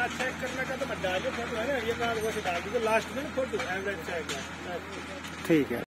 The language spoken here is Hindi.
चेक करने का तो मैं डालिए फोटो है ना, ये बात वैसे डाल दीजिए लास्ट में फोटो एवरेज चेक। ठीक है।